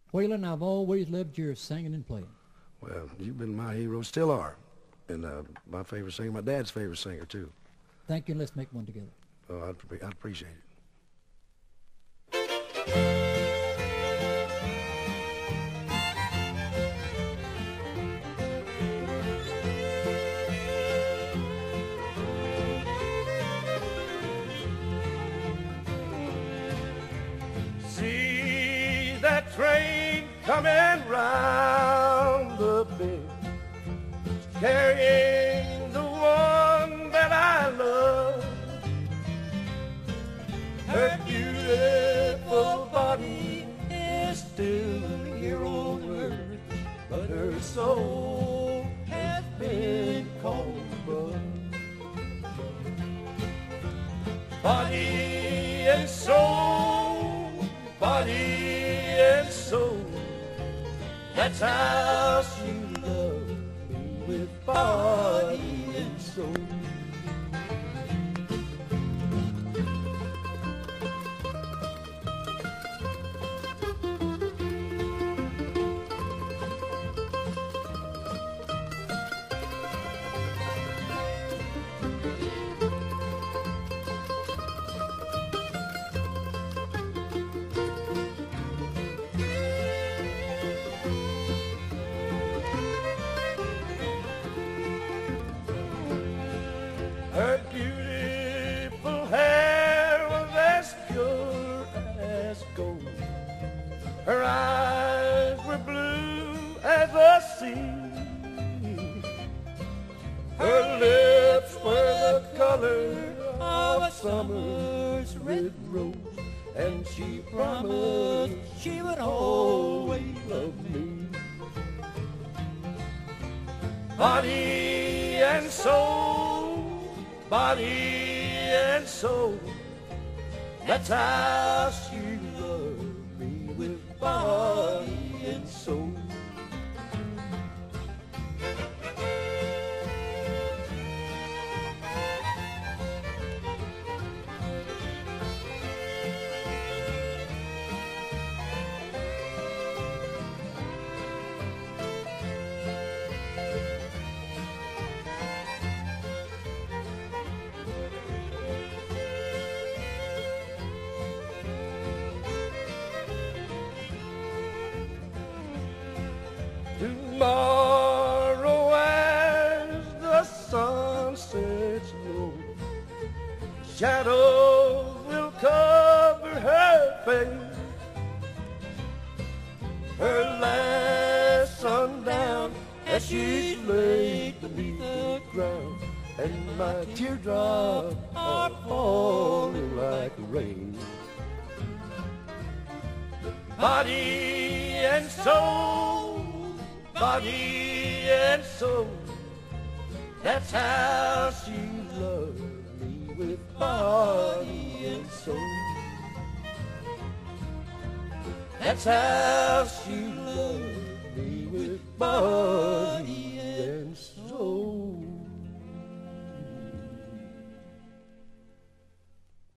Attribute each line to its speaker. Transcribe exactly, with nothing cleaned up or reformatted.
Speaker 1: Waylon, I've always loved your singing and playing.
Speaker 2: Well, you've been my hero, still are. And uh, my favorite singer, my dad's favorite singer, too.
Speaker 1: Thank you, and let's make one together.
Speaker 2: Oh, I'd, I'd appreciate it.
Speaker 3: See that train coming round the bend, carrying the one that I love. Her beautiful body is still here on earth, but her soul has been called above. Body and soul, body and soul, that's how she loved me, with body and soul. Her beautiful hair was as pure as gold. Her eyes were blue as the sea. Her lips were the color of a summer's red rose, and she promised she would always love me. Body and soul, body and soul, that's how she loved me, with body and soul. Tomorrow as the sun sets low, shadows will cover her face. Her last sundown as she's laid beneath the ground, and my teardrops are falling like rain. Body and soul, body and soul, that's how she loved me, with body and soul. That's how she loved me, with body